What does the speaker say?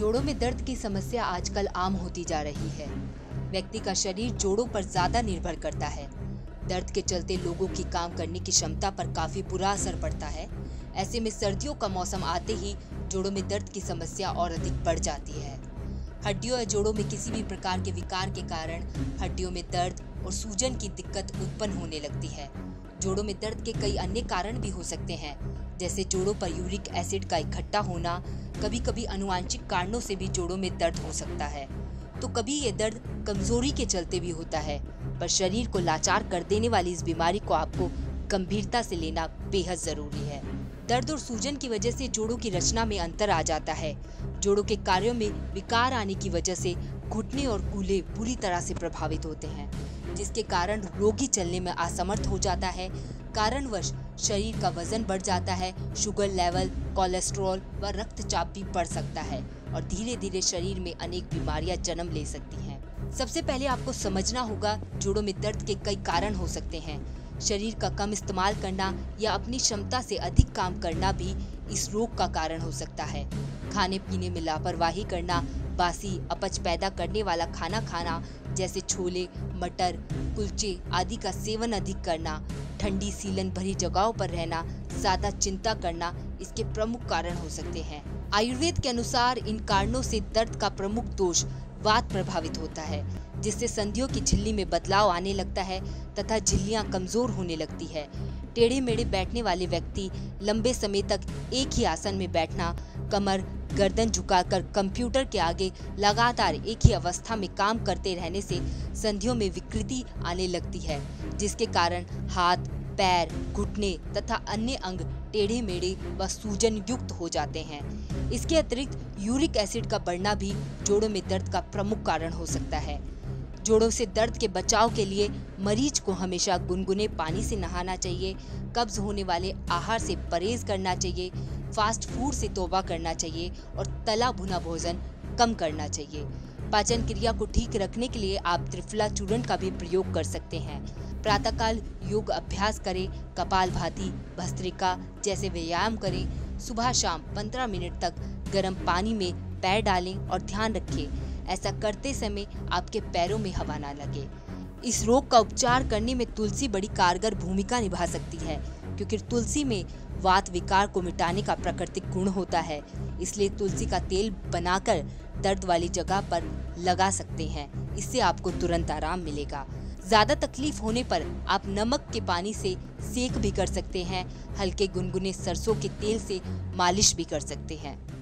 जोड़ों में दर्द की समस्या आजकल आम होती जा रही है। व्यक्ति का शरीर जोड़ों पर ज्यादा निर्भर करता है। दर्द के चलते लोगों की काम करने की क्षमता पर काफी बुरा असर पड़ता है। ऐसे में सर्दियों का मौसम आते ही जोड़ों में दर्द की समस्या और अधिक बढ़ जाती है। हड्डियों या जोड़ों में किसी भी प्रकार के विकार के कारण हड्डियों में दर्द और सूजन की दिक्कत उत्पन्न होने लगती है। जोड़ों में दर्द के कई अन्य कारण भी हो सकते हैं, जैसे जोड़ों पर यूरिक एसिड का इकट्ठा होना। कभी कभी आनुवंशिक कारणों से भी जोड़ों में दर्द हो सकता है, तो कभी ये दर्द कमजोरी के चलते भी होता है। पर शरीर को लाचार कर देने वाली इस बीमारी को आपको गंभीरता से लेना बेहद जरूरी है। दर्द और सूजन की वजह से जोड़ों की रचना में अंतर आ जाता है। जोड़ों के कार्यों में विकार आने की वजह से घुटने और कूल्हे बुरी तरह से प्रभावित होते हैं, जिसके कारण रोगी चलने में असमर्थ हो जाता है। कारणवश शरीर का वजन बढ़ जाता है, शुगर लेवल, कोलेस्ट्रॉल व रक्तचाप भी बढ़ सकता है और धीरे धीरे शरीर में अनेक बीमारियां जन्म ले सकती हैं। सबसे पहले आपको समझना होगा जोड़ों में दर्द के कई कारण हो सकते हैं। शरीर का कम इस्तेमाल करना या अपनी क्षमता से अधिक काम करना भी इस रोग का कारण हो सकता है। खाने पीने में लापरवाही करना, बासी अपच पैदा करने वाला खाना खाना जैसे छोले, मटर, कुलचे आदि का सेवन अधिक करना, ठंडी सीलन भरी जगहों पर रहना, ज्यादा चिंता करना इसके प्रमुख कारण हो सकते हैं। आयुर्वेद के अनुसार इन कारणों से दर्द का प्रमुख दोष वात प्रभावित होता है, जिससे संधियों की झिल्ली में बदलाव आने लगता है तथा झिल्लियां कमजोर होने लगती है। टेढ़े मेढ़े बैठने वाले व्यक्ति लंबे समय तक एक ही आसन में बैठना, कमर गर्दन झुकाकर कंप्यूटर के आगे लगातार एक ही अवस्था में काम करते रहने से संधियों में विकृति आने लगती है, जिसके कारण हाथ, पैर, घुटने तथा अन्य अंग टेढ़े मेढ़े व सूजन युक्त हो जाते हैं। इसके अतिरिक्त यूरिक एसिड का बढ़ना भी जोड़ों में दर्द का प्रमुख कारण हो सकता है। जोड़ों से दर्द के बचाव के लिए मरीज को हमेशा गुनगुने पानी से नहाना चाहिए, कब्ज होने वाले आहार से परहेज करना चाहिए, फास्ट फूड से तौबा करना चाहिए और तला भुना भोजन कम करना चाहिए। पाचन क्रिया को ठीक रखने के लिए आप त्रिफला चूर्ण का भी प्रयोग कर सकते हैं। प्रातःकाल योग अभ्यास करें, कपालभाति, भस्त्रिका जैसे व्यायाम करें। सुबह शाम 15 मिनट तक गर्म पानी में पैर डालें और ध्यान रखें ऐसा करते समय आपके पैरों में हवा ना लगे। इस रोग का उपचार करने में तुलसी बड़ी कारगर भूमिका निभा सकती है, क्योंकि तुलसी में वात विकार को मिटाने का प्राकृतिक गुण होता है। इसलिए तुलसी का तेल बनाकर दर्द वाली जगह पर लगा सकते हैं, इससे आपको तुरंत आराम मिलेगा। ज्यादा तकलीफ होने पर आप नमक के पानी से सेक भी कर सकते हैं। हल्के गुनगुने सरसों के तेल से मालिश भी कर सकते हैं।